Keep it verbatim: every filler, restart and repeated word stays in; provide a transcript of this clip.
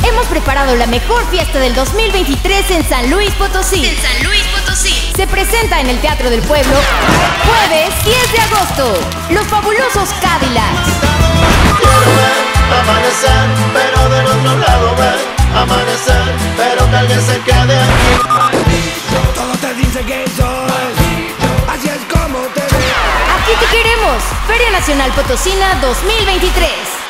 Hemos preparado la mejor fiesta del dos mil veintitrés en San Luis Potosí. En San Luis Potosí. Se presenta en el Teatro del Pueblo, jueves diez de agosto, Los Fabulosos Cadillacs. Quiero ver amanecer, pero del otro lado ver amanecer, pero que alguien se quede aquí. Todo te dice que soy, así es como te veo. Aquí te queremos. Feria Nacional Potosina dos mil veintitrés.